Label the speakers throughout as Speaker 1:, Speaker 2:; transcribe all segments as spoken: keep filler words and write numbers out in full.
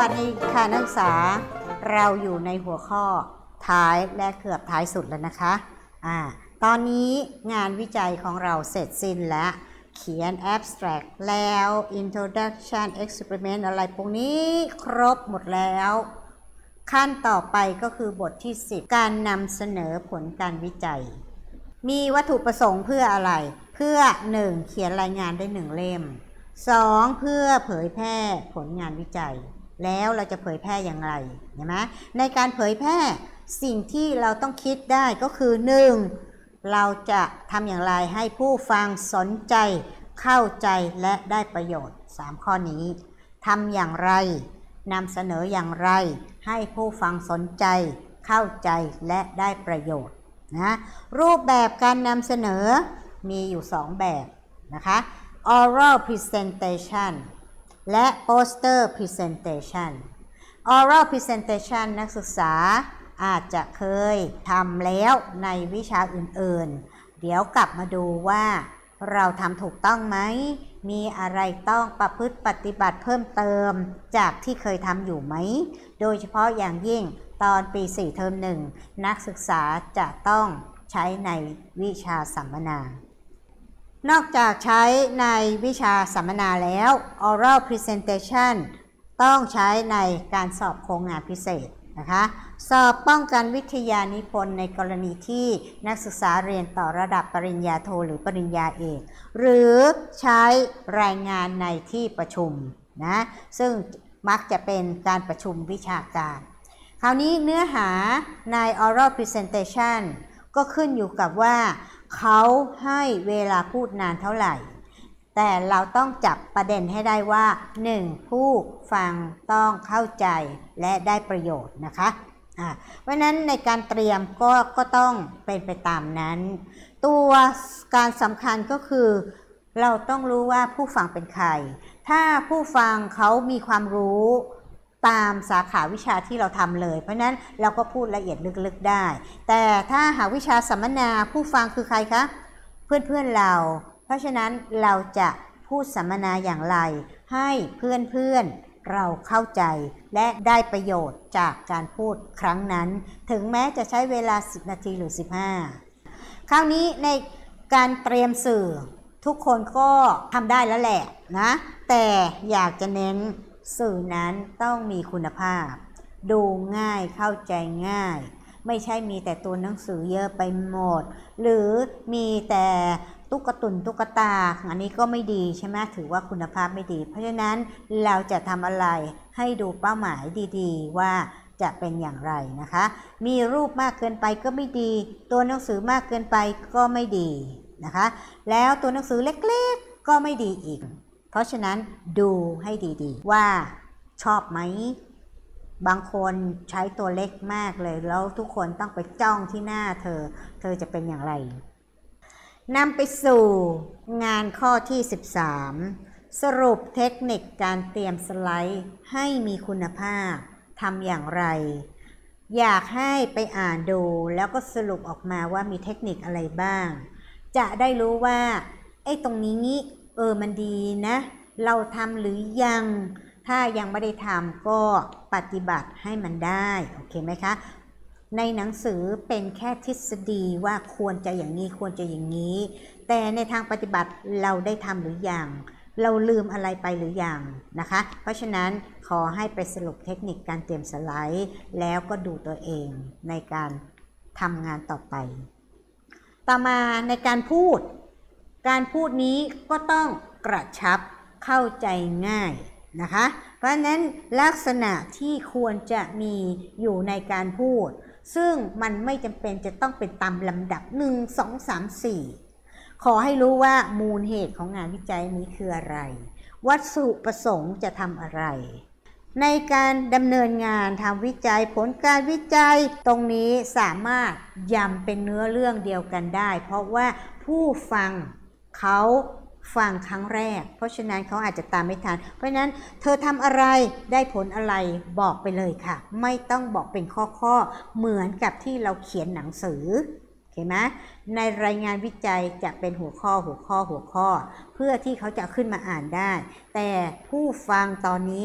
Speaker 1: วัสดีค่ะนักศึกษาเราอยู่ในหัวข้อท้ายและเกือบท้ายสุดแล้วนะคะอ่าตอนนี้งานวิจัยของเราเสร็จสิ้นแล้วเขียน abstract แล้ว introduction experiment อะไรพวกนี้ครบหมดแล้วขั้นต่อไปก็คือบทที่สิบการนำเสนอผลการวิจัยมีวัตถุประสงค์เพื่ออะไรเพื่อ หนึ่ง เขียนรายงานได้หนึ่งเล่ม สอง เพื่อเผยแพร่ผลงานวิจัยแล้วเราจะเผยแพร่อย่างไรเห็นไหมในการเผยแพร่สิ่งที่เราต้องคิดได้ก็คือ หนึ่ง เราจะทำอย่างไรให้ผู้ฟังสนใจเข้าใจและได้ประโยชน์สามข้อนี้ทำอย่างไรนำเสนออย่างไรให้ผู้ฟังสนใจเข้าใจและได้ประโยชน์นะรูปแบบการนำเสนอมีอยู่สองแบบนะคะ oral presentation และ poster presentation oral presentation นักศึกษาอาจจะเคยทำแล้วในวิชาอื่นๆเดี๋ยวกลับมาดูว่าเราทำถูกต้องไหมมีอะไรต้องประพฤติปฏิบัติเพิ่มเติมจากที่เคยทำอยู่ไหมโดยเฉพาะอย่างยิ่งตอนปีสี่เทอมหนึ่งนักศึกษาจะต้องใช้ในวิชาสัมมนานอกจากใช้ในวิชาสัมมนาแล้ว oral presentation ต้องใช้ในการสอบโครงงานพิเศษนะคะสอบป้องกันวิทยานิพนธ์ในกรณีที่นักศึกษาเรียนต่อระดับปริญญาโทหรือปริญญาเอกหรือใช้รายงานในที่ประชุมนะซึ่งมักจะเป็นการประชุมวิชาการคราวนี้เนื้อหาใน oral presentation ก็ขึ้นอยู่กับว่าเขาให้เวลาพูดนานเท่าไหร่แต่เราต้องจับประเด็นให้ได้ว่า หนึ่ง ผู้ฟังต้องเข้าใจและได้ประโยชน์นะคะอ่าเพราะนั้นในการเตรียมก็ก็ต้องเป็นไปตามนั้นตัวการสำคัญก็คือเราต้องรู้ว่าผู้ฟังเป็นใครถ้าผู้ฟังเขามีความรู้ตามสาขาวิชาที่เราทำเลยเพราะนั้นเราก็พูดละเอียดลึกๆได้แต่ถ้าหากวิชาสัมมนาผู้ฟังคือใครคะเพื่อนๆเราเพราะฉะนั้นเราจะพูดสัมมนาอย่างไรให้เพื่อนๆเราเข้าใจและได้ประโยชน์จากการพูดครั้งนั้นถึงแม้จะใช้เวลาสิบนาทีหรือสิบห้าคราวนี้ในการเตรียมสื่อทุกคนก็ทำได้แล้วแหละนะแต่อยากจะเน้นสื่อนั้นต้องมีคุณภาพดูง่ายเข้าใจง่ายไม่ใช่มีแต่ตัวหนังสือเยอะไปหมดหรือมีแต่ตุ๊กตุนตุ๊กตาอันนี้ก็ไม่ดีใช่ไหมถือว่าคุณภาพไม่ดีเพราะฉะนั้นเราจะทำอะไรให้ดูเป้าหมายดีๆว่าจะเป็นอย่างไรนะคะมีรูปมากเกินไปก็ไม่ดีตัวหนังสือมากเกินไปก็ไม่ดีนะคะแล้วตัวหนังสือเล็กๆก็ไม่ดีอีกเพราะฉะนั้นดูให้ดีๆว่าชอบไหมบางคนใช้ตัวเล็กมากเลยแล้วทุกคนต้องไปจ้องที่หน้าเธอเธอจะเป็นอย่างไรนำไปสู่งานข้อที่สิบสามสรุปเทคนิคการเตรียมสไลด์ให้มีคุณภาพทำอย่างไรอยากให้ไปอ่านดูแล้วก็สรุปออกมาว่ามีเทคนิคอะไรบ้างจะได้รู้ว่าไอ้ตรงนี้เออมันดีนะเราทำหรือยังถ้ายังไม่ได้ทำก็ปฏิบัติให้มันได้โอเคไหมคะในหนังสือเป็นแค่ทฤษฎีว่าควรจะอย่างนี้ควรจะอย่างนี้แต่ในทางปฏิบัติเราได้ทำหรือยังเราลืมอะไรไปหรือยังนะคะเพราะฉะนั้นขอให้ไปสรุปเทคนิคการเตรียมสไลด์แล้วก็ดูตัวเองในการทำงานต่อไปต่อมาในการพูดการพูดนี้ก็ต้องกระชับเข้าใจง่ายนะคะเพราะฉะนั้นลักษณะที่ควรจะมีอยู่ในการพูดซึ่งมันไม่จำเป็นจะต้องเป็นตามลำดับหนึ่ง สอง สาม สี่ขอให้รู้ว่ามูลเหตุของงานวิจัยนี้คืออะไรวัตถุประสงค์จะทำอะไรในการดำเนินงานทำวิจัยผลการวิจัยตรงนี้สามารถย้ำเป็นเนื้อเรื่องเดียวกันได้เพราะว่าผู้ฟังเขาฟังครั้งแรกเพราะฉะนั้นเขาอาจจะตามไม่ทันเพราะฉะนั้นเธอทำอะไรได้ผลอะไรบอกไปเลยค่ะไม่ต้องบอกเป็นข้อๆเหมือนกับที่เราเขียนหนังสือเห็นไหมในรายงานวิจัยจะเป็นหัวข้อหัวข้อหัวข้อเพื่อที่เขาจะขึ้นมาอ่านได้แต่ผู้ฟังตอนนี้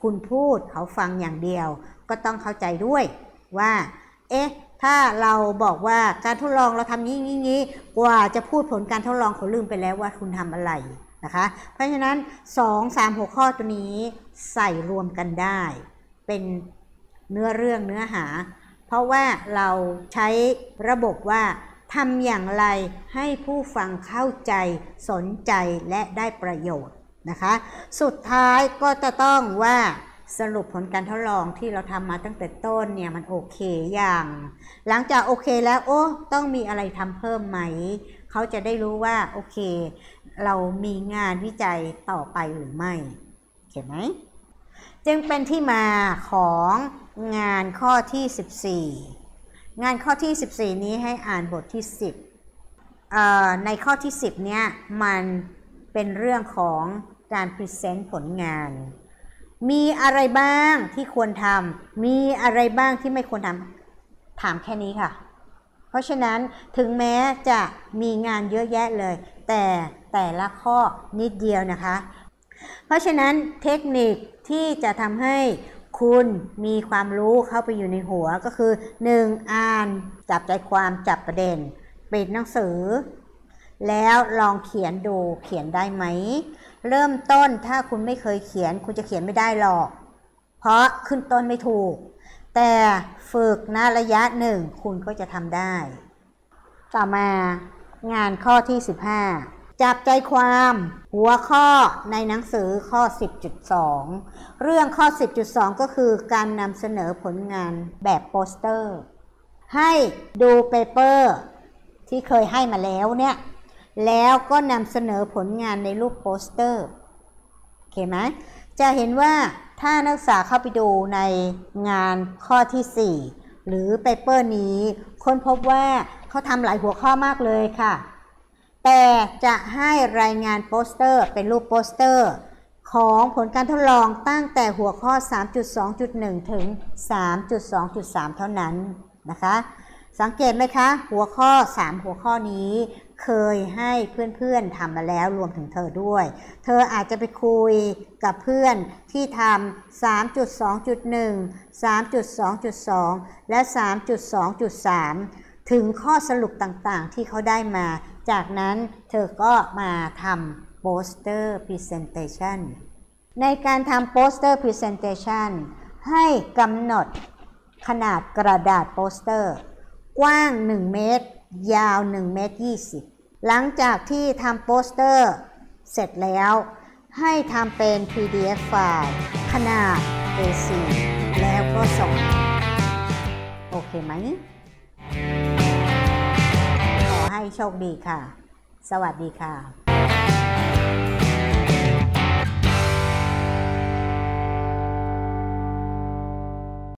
Speaker 1: คุณพูดเขาฟังอย่างเดียวก็ต้องเข้าใจด้วยว่าเอ๊ะถ้าเราบอกว่าการทดลองเราทำนี้นี้นี้กว่าจะพูดผลการทดลองเขาลืมไปแล้วว่าคุณทำอะไรนะคะเพราะฉะนั้น สอง สาม หัวข้อตัวนี้ใส่รวมกันได้เป็นเนื้อเรื่องเนื้อหาเพราะว่าเราใช้ระบบว่าทำอย่างไรให้ผู้ฟังเข้าใจสนใจและได้ประโยชน์นะคะสุดท้ายก็จะต้องว่าสรุปผลการทดลองที่เราทำมาตั้งแต่ต้นเนี่ยมันโอเคอย่างหลังจากโอเคแล้วโอ้ต้องมีอะไรทำเพิ่มไหมเขาจะได้รู้ว่าโอเคเรามีงานวิจัยต่อไปหรือไม่เห็นไหมจึงเป็นที่มาของงานข้อที่สิบสี่งานข้อที่สิบสี่นี้ให้อ่านบทที่สิบเอ่อในข้อที่สิบเนี้ยมันเป็นเรื่องของการพรีเซนต์ผลงานมีอะไรบ้างที่ควรทำมีอะไรบ้างที่ไม่ควรทำถามแค่นี้ค่ะเพราะฉะนั้นถึงแม้จะมีงานเยอะแยะเลยแต่แต่ละข้อนิดเดียวนะคะเพราะฉะนั้นเทคนิคที่จะทำให้คุณมีความรู้เข้าไปอยู่ในหัวก็คือ หนึ่ง อ่านจับใจความจับประเด็นปิดหนังสือแล้วลองเขียนดูเขียนได้ไหมเริ่มต้นถ้าคุณไม่เคยเขียนคุณจะเขียนไม่ได้หรอกเพราะขึ้นต้นไม่ถูกแต่ฝึกนะระยะหนึ่งคุณก็จะทำได้ต่อมางานข้อที่สิบห้าจับใจความหัวข้อในหนังสือข้อ สิบจุดสอง เรื่องข้อ สิบจุดสอง ก็คือการนำเสนอผลงานแบบโปสเตอร์ให้ดูเปเปอร์ที่เคยให้มาแล้วเนี่ยแล้วก็นำเสนอผลงานในรูปโปสเตอร์โอเคไหมจะเห็นว่าถ้านักศึกษาเข้าไปดูในงานข้อที่สี่หรือเปเปอร์นี้ค้นพบว่าเขาทำหลายหัวข้อมากเลยค่ะแต่จะให้รายงานโปสเตอร์เป็นรูปโปสเตอร์ของผลการทดลองตั้งแต่หัวข้อ สามจุดสองจุดหนึ่ง ถึง สามจุดสองจุดสาม เท่านั้นนะคะสังเกตไหมคะหัวข้อสามหัวข้อนี้เคยให้เพื่อนๆทำมาแล้วรวมถึงเธอด้วยเธออาจจะไปคุยกับเพื่อนที่ทำ สามจุดสองจุดหนึ่ง สามจุดสองจุดสอง และ สามจุดสองจุดสาม ถึงข้อสรุปต่างๆที่เขาได้มาจากนั้นเธอก็มาทำ Poster Presentation ในการทำ Poster Presentation ให้กำหนดขนาดกระดาษโปสเตอร์กว้างหนึ่งเมตรยาวหนึ่งเมตรยี่สิบหลังจากที่ทำโปสเตอร์เสร็จแล้วให้ทำเป็น พี ดี เอฟ ไฟล์ขนาด เอ โฟร์ แล้วก็ส่งโอเคไหมขอให้โชคดีค่ะสวัสดีค่ะ